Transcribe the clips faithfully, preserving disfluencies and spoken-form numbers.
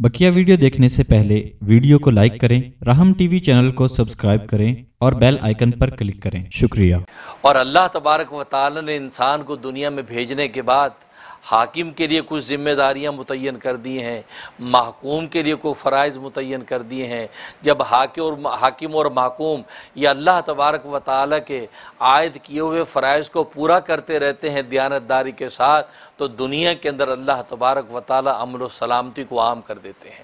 बकिया video देखने से पहले वीडियो को लाइक करें, राहम टीवी चैनल को सब्सक्राइब करें और बेल आइकन पर क्लिक करें। शुक्रिया। और अल्लाह तबारक व तआला ने इंसान को दुनिया में भेजने के बाद हाकिम के लिए कुछ ज़िम्मेदारियां मुतय्यन कर दी हैं, महकूम के लिए कोई फ़राइज़ मुतय्यन कर दिए हैं। जब हाकिम और हाकिम और महकूम ये अल्लाह तबारक व तआला के आयद किए हुए फ़राइज़ को पूरा करते रहते हैं दियानतदारी के साथ, तो दुनिया के अंदर अल्लाह तबारक व तआला अमन व सलामती को आम कर देते हैं।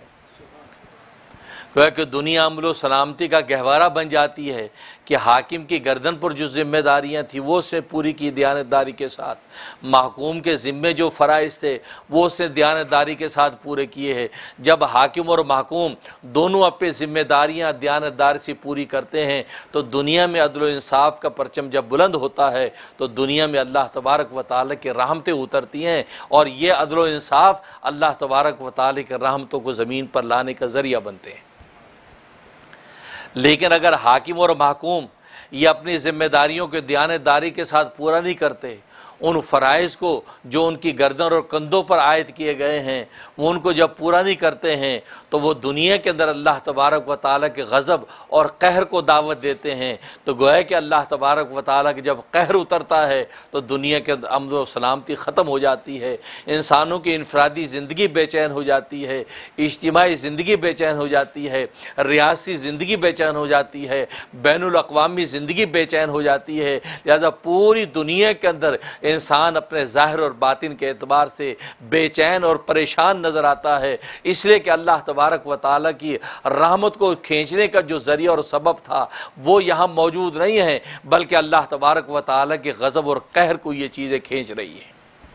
कि दुनिया अमन व सलामती का गहवारा बन जाती है कि हाकिम की गर्दन पर जो जिम्मेदारियां थी वो उसने पूरी की दियानतदारी के साथ, महकूम के ज़िम्मे जो फ़राइज़ थे वो उसने दियानतदारी के साथ पूरे किए हैं। जब हाकिम और महकूम दोनों अपनी ज़िम्मेदारियां दियानतदारी से पूरी करते हैं तो दुनिया में अदल व इंसाफ का परचम जब बुलंद होता है तो दुनिया में अल्लाह तबारक व तआला की रहमतें उतरती हैं, और ये अदल व इंसाफ अल्लाह तबारक व तआला की रहमतों को ज़मीन पर लाने का ज़रिया बनते हैं। लेकिन अगर हाकिम और महकूम ये अपनी ज़िम्मेदारियों के दियानतदारी के साथ पूरा नहीं करते, उन फ़राइज़ को जो उनकी गर्दन और कंधों पर आयद किए गए हैं वो उनको जब पूरा नहीं करते हैं तो वो दुनिया के अंदर अल्लाह तबारक व तआला के गज़ब और कहर को दावत देते हैं। तो गोया कि अल्लाह तबारक व तआला के जब कहर उतरता है तो दुनिया के अंदर अमन व सलामती ख़त्म हो जाती है, इंसानों की इनफरादी ज़िंदगी बेचैन हो जाती है, इज्तिमाई ज़िंदगी बेचैन हो जाती है, रियासी ज़िंदगी बेचैन हो जाती है, बैनुल अक़वामी ज़िंदगी बेचैन हो जाती है। लिहाजा पूरी दुनिया के अंदर इंसान अपने ज़ाहिर और बातिन के एतबार से बेचैन और परेशान नज़र आता है, इसलिए कि अल्लाह तबारक व तआला की रहमत को खींचने का जो ज़रिया और सबब था वो यहाँ मौजूद नहीं है, बल्कि अल्लाह तबारक व तआला के गज़ब और कहर को ये चीज़ें खींच रही हैं।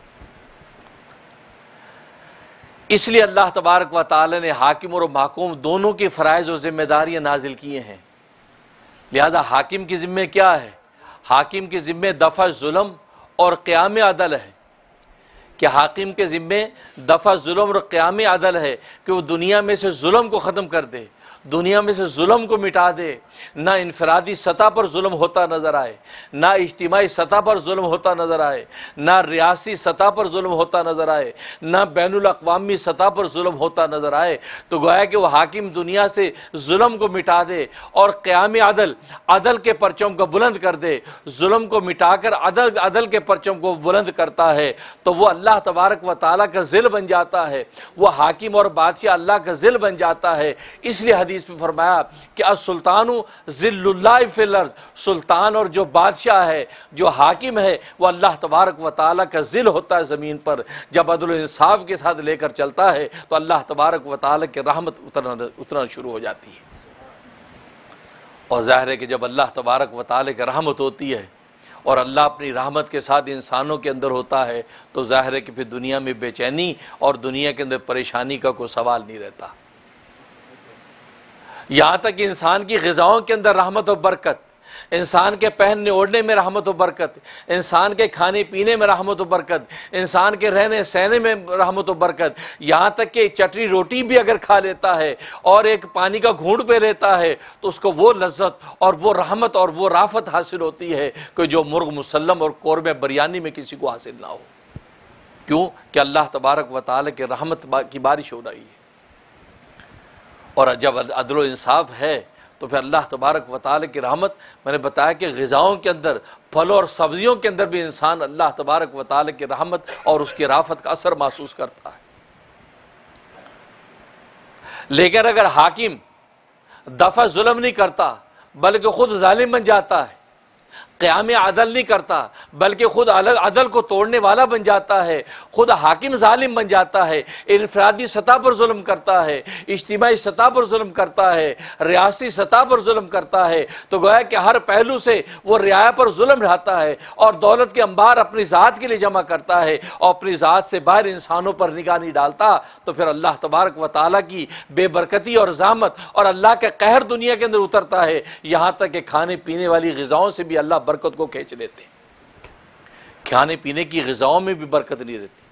इसलिए अल्लाह तबारक व तआला ने हाकिम और महकूम दोनों की फ़राइज़ और ज़िम्मेदारियाँ नाजिल किए हैं। लिहाजा हाकिम की ज़िम्मे क्या है? हाकिम के ज़िम्मे दफ़ा जुल्म और क़याम अदल है कि हाकिम के ज़िम्मे दफ़ा जुल्म और क़याम अदल है कि वो दुनिया में से जुल्म को ख़त्म कर दे, दुनिया में से जुल्म को मिटा दे। ना इनफरादी सतह पर जुल्म होता नज़र आए, ना इज्तिमाई सतह पर जुल्म होता नज़र आए, ना रियासी सतह पर जुल्म होता नज़र आए, ना बैनुल अक़वामी सतह पर जुल्म होता नज़र आए। तो गोया कि वह हाकिम दुनिया से जुल्म को मिटा दे और क़याम अदल अदल के परचम को बुलंद कर दे। जुल्म को मिटाकर अदल अदल के परचम को बुलंद करता है तो वह अल्लाह तबारक व तआला का ज़िल बन जाता है, वह हाकिम और बादशाह अल्लाह का ज़िल बन जाता है। इसलिए हदीस में फरमाया कि अस्सुल्तानु ज़िल्लुल्लाहि फिल अर्ज़, सुल्तान और जो बादशाह है, जो हाकिम है, वो अल्लाह तबारक व तआला का ज़िल होता है ज़मीन पर। जब अदल व इंसाफ के साथ लेकर चलता है तो अल्लाह तबारक व तआला की रहमत उतरना उतरना शुरू हो जाती है। और ज़ाहिर है कि जब अल्लाह तबारक व तआला की रहमत होती है और अल्लाह अपनी रहमत के साथ इंसानों के अंदर होता है तो ज़ाहिर है कि फिर दुनिया में बेचैनी और दुनिया के अंदर परेशानी का कोई सवाल नहीं रहता। यहाँ तक कि इंसान की ग़िज़ाओं के अंदर रहमत और बरकत, इंसान के पहनने ओढ़ने में रहमत और बरकत, इंसान के खाने पीने में रहमत और बरकत, इंसान के रहने सहने में रहमत और बरकत, यहाँ तक कि चटनी रोटी भी अगर खा लेता है और एक पानी का घूंट पे लेता है तो उसको वो लज्जत और वो रहमत और वो राफत हासिल होती है कि जो मुर्ग मुसल्लम और कौरमे बिरयानी में किसी को हासिल ना हो। क्यों? कि अल्लाह तबारक व तआला की रहमत की बारिश हो रही है। और जब अदल व इंसाफ है तो फिर अल्लाह तबारक व तआला की रहमत, मैंने बताया कि ग़िज़ाओं के अंदर, फलों और सब्ज़ियों के अंदर भी इंसान अल्लाह तबारक व तआला की रहमत और उसकी राफत का असर महसूस करता है। लेकिन अगर हाकिम दफ़ा जुल्म नहीं करता बल्कि ख़ुद ज़ालिम बन जाता है, क़याम अदल नहीं करता बल्कि ख़ुद अलग अदल को तोड़ने वाला बन जाता है, ख़ुद हाकिम ज़ालिम बन जाता है, इनफरादी सतह पर जुल्म करता है, इज्तिमाई सतह पर जुल्म करता है, रियासी सतह पर जुल्म करता है, तो गोया कि हर पहलू से वो रियाया पर जुल्म ढाता है और दौलत के अंबार अपनी ज़ात के लिए जमा करता है और अपनी ज़ात से बाहर इंसानों पर निगाह नहीं डालता, तो फिर अल्लाह तबारक व तआला की बेबरकती और ज़ामत और अल्लाह का कहर दुनिया के अंदर उतरता है। यहाँ तक कि खाने पीने वाली ग़िज़ाओं से भी अल्लाह बरकत को खींच लेते, खाने पीने की ग़िज़ाओं में भी बरकत नहीं रहती।